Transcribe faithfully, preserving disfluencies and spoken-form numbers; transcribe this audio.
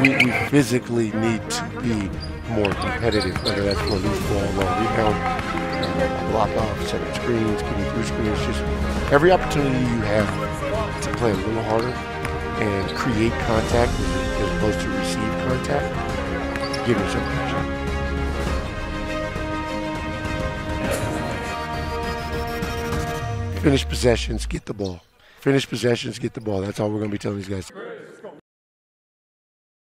we, we physically need to be more competitive, whether that's for a loose ball, long rebound, uh, block off, setting screens, getting through screens. Just every opportunity you have to play a little harder and create contact as opposed to receive contact, give yourself a shot. Finish possessions, get the ball. Finish possessions, get the ball. That's all we're going to be telling these guys.